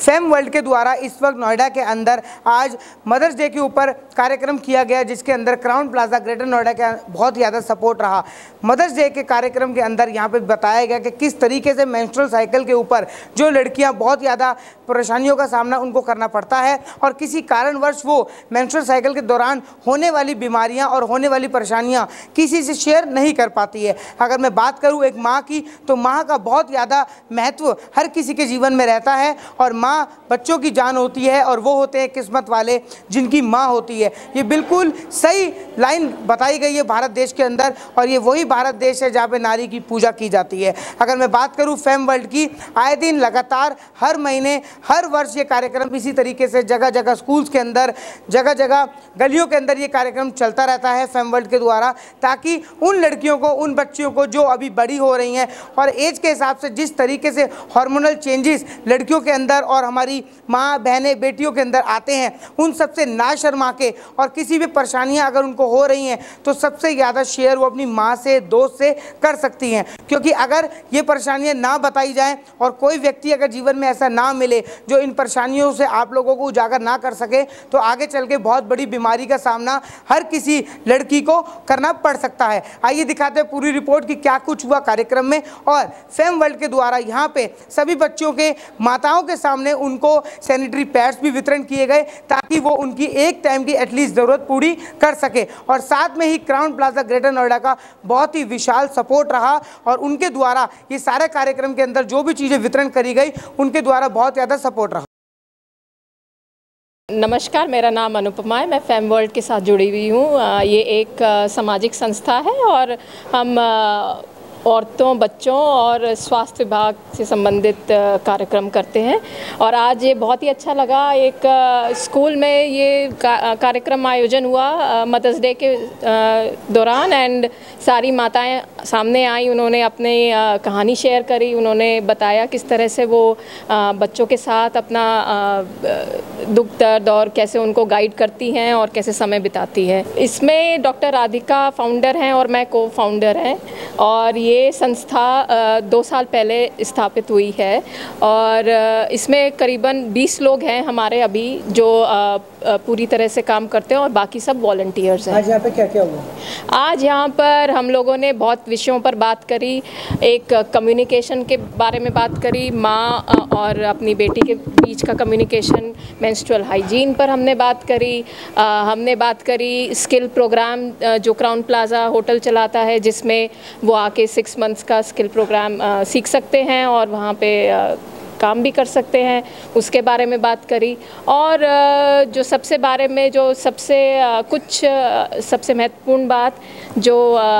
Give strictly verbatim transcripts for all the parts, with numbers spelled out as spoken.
Fame world के द्वारा इस वक्त नोएडा के अंदर आज मदर्स डे के ऊपर कार्यक्रम किया गया, जिसके अंदर क्राउन प्लाजा ग्रेटर नोएडा के बहुत ज़्यादा सपोर्ट रहा। मदर्स डे के कार्यक्रम के अंदर यहाँ पे बताया गया कि किस तरीके से मेंस्ट्रुअल साइकिल के ऊपर जो लड़कियाँ बहुत ज़्यादा परेशानियों का सामना उनको करना पड़ता है और किसी कारणवश वो मेंस्ट्रुअल साइकिल के दौरान होने वाली बीमारियाँ और होने वाली परेशानियाँ किसी से शेयर नहीं कर पाती है। अगर मैं बात करूँ एक माँ की, तो माँ का बहुत ज़्यादा महत्व हर किसी के जीवन में रहता है और माँ बच्चों की जान होती है और वो होते हैं किस्मत वाले जिनकी माँ होती है। ये बिल्कुल सही लाइन बताई गई है भारत देश के अंदर और ये वही भारत देश है जहाँ पे नारी की पूजा की जाती है। अगर मैं बात करूँ फेम वर्ल्ड की, आए दिन लगातार हर महीने हर वर्ष ये कार्यक्रम इसी तरीके से जगह जगह स्कूल्स के अंदर, जगह जगह गलियों के अंदर ये कार्यक्रम चलता रहता है फेम वर्ल्ड के द्वारा, ताकि उन लड़कियों को, उन बच्चियों को जो अभी बड़ी हो रही हैं और एज के हिसाब से जिस तरीके से हार्मोनल चेंजेस लड़कियों के अंदर और हमारी माँ बहनें बेटियों के अंदर आते हैं, उन सबसे ना शर्मा के और किसी भी परेशानियां अगर उनको हो रही हैं तो सबसे ज़्यादा शेयर वो अपनी माँ से, दोस्त से कर सकती हैं। क्योंकि अगर ये परेशानियां ना बताई जाएं और कोई व्यक्ति अगर जीवन में ऐसा ना मिले जो इन परेशानियों से आप लोगों को उजागर ना कर सके, तो आगे चल के बहुत बड़ी बीमारी का सामना हर किसी लड़की को करना पड़ सकता है। आइए दिखाते हैं पूरी रिपोर्ट कि क्या कुछ हुआ कार्यक्रम में और फेम वर्ल्ड के द्वारा यहाँ पे सभी बच्चों के माताओं के सामने उनको सैनिटरी पैड्स भी वितरण किए गए ताकि वो उनकी एक टाइम की एटलीस्ट ज़रूरत पूरी कर सके। और साथ में ही क्राउन प्लाजा ग्रेटर नोएडा का बहुत ही विशाल सपोर्ट रहा और उनके द्वारा ये सारे कार्यक्रम के अंदर जो भी चीज़ें वितरण करी गई उनके द्वारा बहुत ज़्यादा सपोर्ट रहा। नमस्कार, मेरा नाम अनुपमा है। मैं फेम वर्ल्ड के साथ जुड़ी हुई हूँ। ये एक सामाजिक संस्था है और हम औरतों, बच्चों और स्वास्थ्य विभाग से संबंधित कार्यक्रम करते हैं। और आज ये बहुत ही अच्छा लगा, एक स्कूल में ये कार्यक्रम आयोजन हुआ मदर्स डे के दौरान एंड सारी माताएं सामने आई, उन्होंने अपनी कहानी शेयर करी, उन्होंने बताया किस तरह से वो बच्चों के साथ अपना दुख दर्द और कैसे उनको गाइड करती हैं और कैसे समय बिताती है। इसमें डॉक्टर राधिका फाउंडर हैं और मैं को फाउंडर हैं और ये ये संस्था दो साल पहले स्थापित हुई है और इसमें करीबन बीस लोग हैं हमारे अभी जो पूरी तरह से काम करते हैं और बाकी सब वॉलंटियर्स हैं। आज यहाँ पे क्या क्या हुआ? आज यहाँ पर हम लोगों ने बहुत विषयों पर बात करी। एक कम्युनिकेशन के बारे में बात करी, माँ और अपनी बेटी के बीच का कम्युनिकेशन, मेंस्ट्रुअल हाइजीन पर हमने बात करी। आ, हमने बात करी स्किल प्रोग्राम जो क्राउन प्लाजा होटल चलाता है, जिसमें वो आके सिक्स मंथ्स का स्किल प्रोग्राम आ, सीख सकते हैं और वहाँ पे आ, काम भी कर सकते हैं, उसके बारे में बात करी। और जो सबसे बारे में जो सबसे कुछ सबसे महत्वपूर्ण बात जो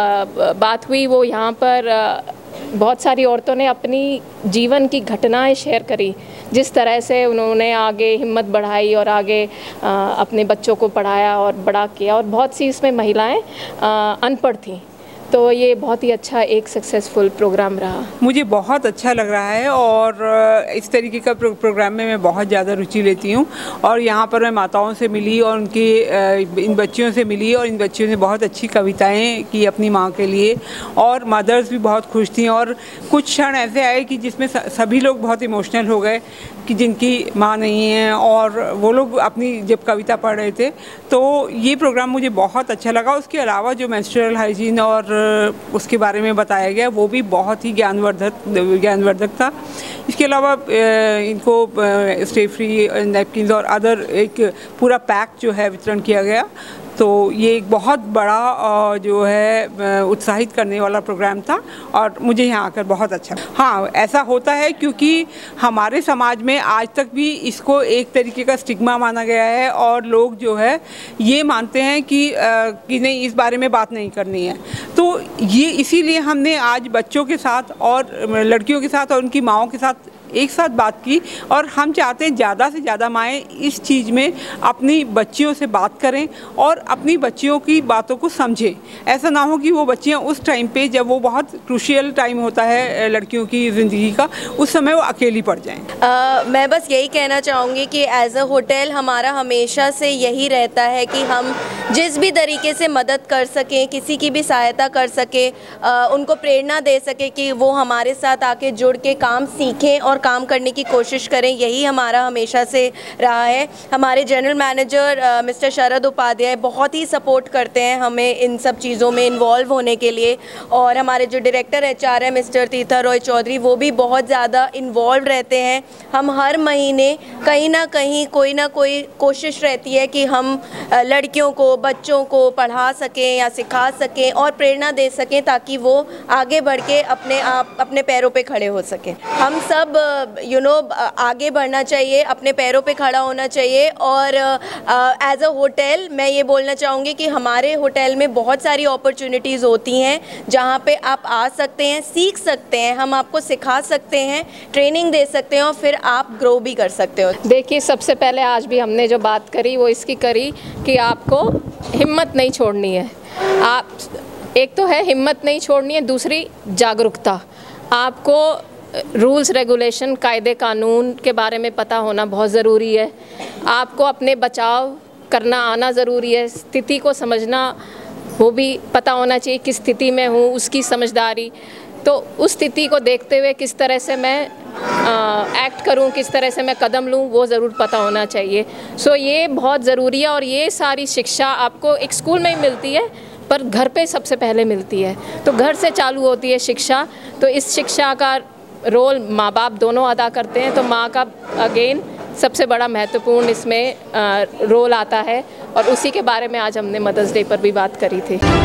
बात हुई वो यहाँ पर बहुत सारी औरतों ने अपनी जीवन की घटनाएं शेयर करी, जिस तरह से उन्होंने आगे हिम्मत बढ़ाई और आगे अपने बच्चों को पढ़ाया और बड़ा किया। और बहुत सी इसमें महिलाएं अनपढ़ थीं, तो ये बहुत ही अच्छा एक सक्सेसफुल प्रोग्राम रहा। मुझे बहुत अच्छा लग रहा है और इस तरीके का प्रो, प्रोग्राम में मैं बहुत ज़्यादा रुचि लेती हूँ। और यहाँ पर मैं माताओं से मिली और उनकी इन बच्चियों से मिली और इन बच्चियों ने बहुत अच्छी कविताएं की अपनी माँ के लिए और मदर्स भी बहुत खुश थी। और कुछ क्षण ऐसे आए कि जिसमें सभी लोग बहुत इमोशनल हो गए कि जिनकी माँ नहीं है और वो लोग अपनी जब कविता पढ़ रहे थे, तो ये प्रोग्राम मुझे बहुत अच्छा लगा। उसके अलावा जो मेंस्ट्रुअल हाइजीन और उसके बारे में बताया गया वो भी बहुत ही ज्ञानवर्धक ज्ञानवर्धक था। इसके अलावा इनको स्टे फ्री नैपकिन्स और अदर एक पूरा पैक जो है वितरण किया गया। तो ये एक बहुत बड़ा जो है उत्साहित करने वाला प्रोग्राम था और मुझे यहाँ आकर बहुत अच्छा। हाँ, ऐसा होता है क्योंकि हमारे समाज में आज तक भी इसको एक तरीके का स्टिग्मा माना गया है और लोग जो है ये मानते हैं कि कि नहीं, इस बारे में बात नहीं करनी है। तो ये इसीलिए हमने आज बच्चों के साथ और लड़कियों के साथ और उनकी माँओं के साथ एक साथ बात की और हम चाहते हैं ज़्यादा से ज़्यादा माएँ इस चीज़ में अपनी बच्चियों से बात करें और अपनी बच्चियों की बातों को समझें। ऐसा ना हो कि वो बच्चियाँ उस टाइम पे जब वो बहुत क्रूशियल टाइम होता है लड़कियों की ज़िंदगी का, उस समय वो अकेली पड़ जाएं। मैं बस यही कहना चाहूँगी कि एज अ होटल हमारा हमेशा से यही रहता है कि हम जिस भी तरीके से मदद कर सकें, किसी की भी सहायता कर सकें, उनको प्रेरणा दे सकें कि वो हमारे साथ आके जुड़ के काम सीखें और काम करने की कोशिश करें, यही हमारा हमेशा से रहा है। हमारे general manager mister Sharad Upadhyay बहुत ही सपोर्ट करते हैं हमें इन सब चीज़ों में इन्वॉल्व होने के लिए, और हमारे जो डायरेक्टर एचआर है मिस्टर तीर्था रॉय चौधरी, वो भी बहुत ज़्यादा इन्वॉल्व रहते हैं। हम हर महीने कहीं ना कहीं कोई ना कोई कोशिश रहती है कि हम लड़कियों को, बच्चों को पढ़ा सकें या सिखा सकें और प्रेरणा दे सकें ताकि वो आगे बढ़ के अपने आप अपने पैरों पे खड़े हो सकें। हम सब यू नो आगे बढ़ना चाहिए, अपने पैरों पे खड़ा होना चाहिए। और एज अ होटल मैं ये बोलना चाहूँगी कि हमारे होटल में बहुत सारी अपॉर्चुनिटीज़ होती हैं जहाँ पे आप आ सकते हैं, सीख सकते हैं, हम आपको सिखा सकते हैं, ट्रेनिंग दे सकते हैं और फिर आप ग्रो भी कर सकते हो। देखिए, सबसे पहले आज भी हमने जो बात करी वो इसकी करी कि आपको हिम्मत नहीं छोड़नी है। आप एक तो है हिम्मत नहीं छोड़नी है, दूसरी जागरूकता। आपको रूल्स रेगुलेशन, कायदे कानून के बारे में पता होना बहुत ज़रूरी है। आपको अपने बचाव करना आना ज़रूरी है। स्थिति को समझना, वो भी पता होना चाहिए किस स्थिति में हूँ, उसकी समझदारी। तो उस स्थिति को देखते हुए किस तरह से मैं एक्ट करूं, किस तरह से मैं कदम लूं, वो ज़रूर पता होना चाहिए। सो ये बहुत ज़रूरी है और ये सारी शिक्षा आपको एक स्कूल में ही मिलती है पर घर पे सबसे पहले मिलती है। तो घर से चालू होती है शिक्षा। तो इस शिक्षा का रोल माँ बाप दोनों अदा करते हैं। तो माँ का अगेन सबसे बड़ा महत्वपूर्ण इसमें रोल आता है और उसी के बारे में आज हमने मदर्स डे पर भी बात करी थी।